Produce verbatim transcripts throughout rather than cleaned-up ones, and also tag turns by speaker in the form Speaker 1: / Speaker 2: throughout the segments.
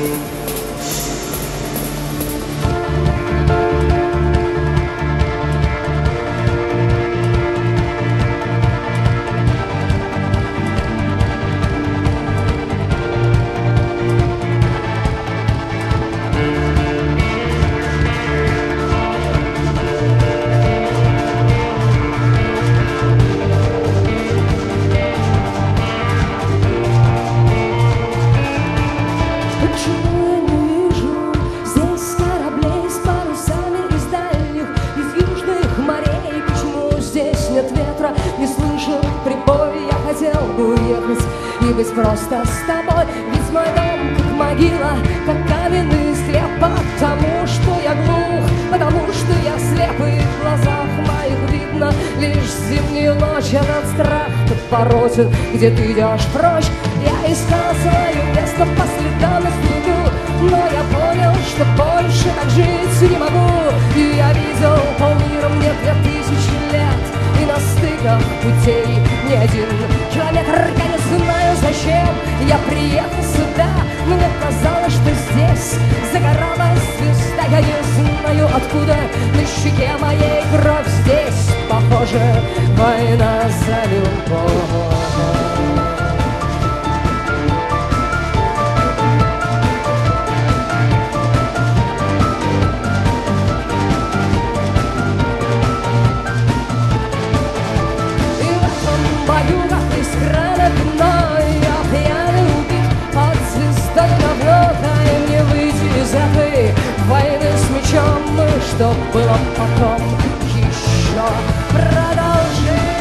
Speaker 1: Не слышу прибой, я хотел бы уехать и быть просто с тобой. Ведь мой дом как могила, как каменный склеп. Потому что я глух, потому что я слеп, и в глазах моих видно лишь зимнюю ночь. Этот страх подпорочен, где ты идешь прочь. Я искал свое место по следам на снегу, но я понял, что больше так жить не могу. И я видел полмира мне две тысячи лет, и на стыках путей ни один километр. Я не знаю, зачем я приехал сюда. Мне казалось, что здесь загоралась звезда. Я не знаю, откуда на щеке моей кровь. Здесь, похоже, война за любовь. Войны с мечом, что было потом, еще продолжение.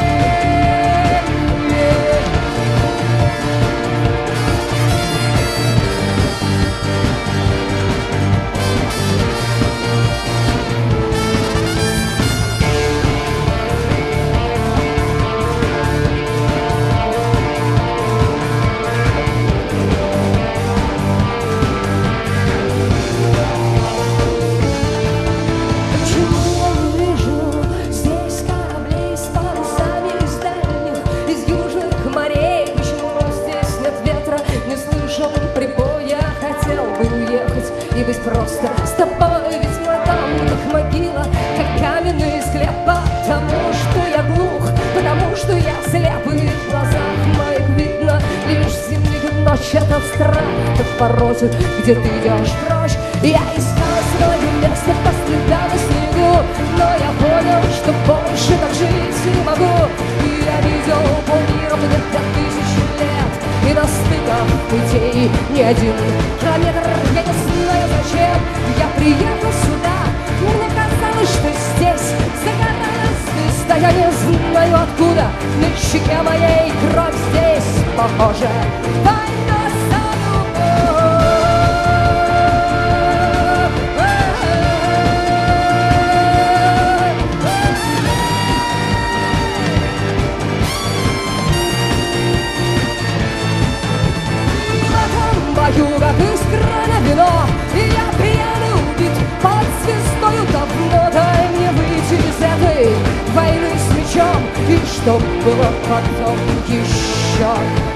Speaker 1: И быть просто с тобой, ведь мой дом как могила, как каменный склеп. Потому что я глух, потому что я слеп, и в глазах моих видно лишь зимнюю ночь. Этот страх так порочит, где ты идешь прочь. Я искал свое место по следам на снегу, но я понял, что больше так жить не могу. И я видел полмира мне две тысячи лет, и на стыках путей ни один километр. Я не знаю, зачем я приехал сюда. Мне казалось, что здесь загоралась звезда. Я не знаю, откуда на щеке моей кровь. Здесь, похоже, война за любовь. Бою, как из крана вино, и я пьяный убит под звездою давно. Дай мне выйти из этой войны с мечом, и что было потом, еще